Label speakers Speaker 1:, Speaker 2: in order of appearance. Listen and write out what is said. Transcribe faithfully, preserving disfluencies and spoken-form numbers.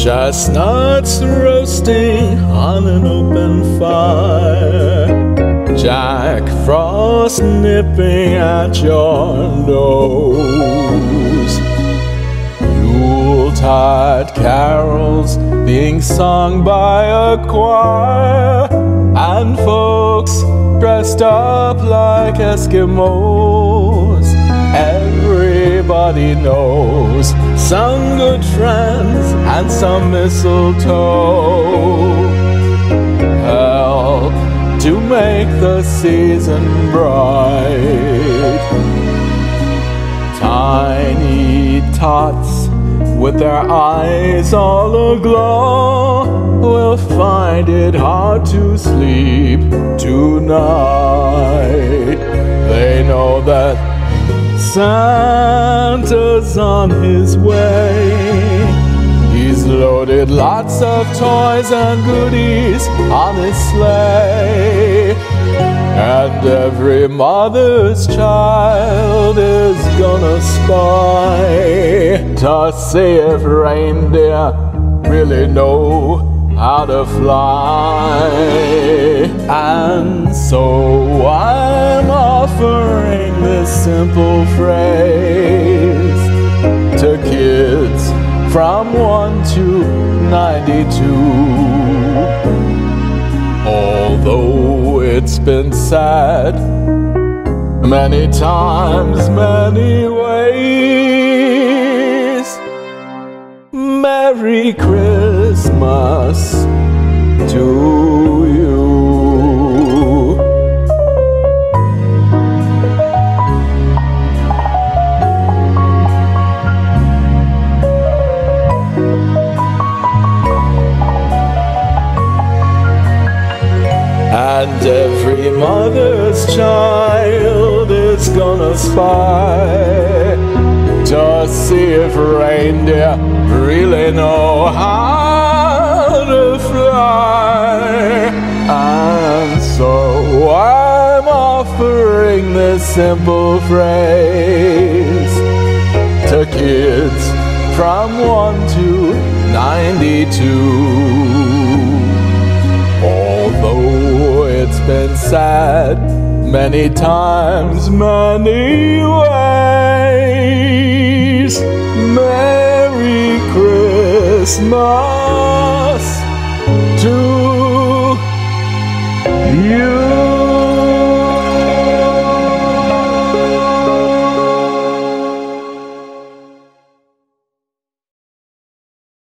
Speaker 1: Chestnuts roasting on an open fire, Jack Frost nipping at your nose, Yuletide carols being sung by a choir, and folks dressed up like Eskimos. Everybody knows some good friends and some mistletoe help to make the season bright. Tiny tots with their eyes all aglow will find it hard to sleep tonight. They know that Santa's on his way. He's loaded lots of toys and goodies on his sleigh, and every mother's child is gonna spy to see if reindeer really know how to fly. And so I'm offering this simple phrase to kids from one to ninety-two. Although it's been said many times, many ways, Merry Christmas to you. And every mother's child is gonna spy to see if reindeer really know how to fly. And so I'm offering this simple phrase to kids from one to ninety-two. Although it's been said many times, many ways, Merry Christmas.